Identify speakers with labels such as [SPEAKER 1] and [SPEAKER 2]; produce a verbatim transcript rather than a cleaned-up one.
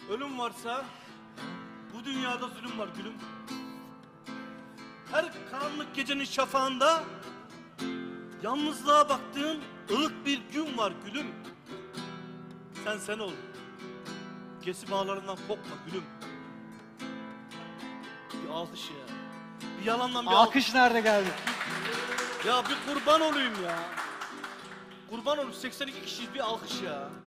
[SPEAKER 1] Ölüm varsa bu dünyada zulüm var gülüm. Her karanlık gecenin şafağında yalnızlığa baktığın ılık bir gün var gülüm. Sen sen ol. Gesi bağlarından kopma gülüm. Bir alkış ya. Bir yalandan bir
[SPEAKER 2] Alkış nerede geldi?
[SPEAKER 1] Ya bir kurban olayım ya. Kurban olayım, seksen iki kişiyiz, bir alkış ya.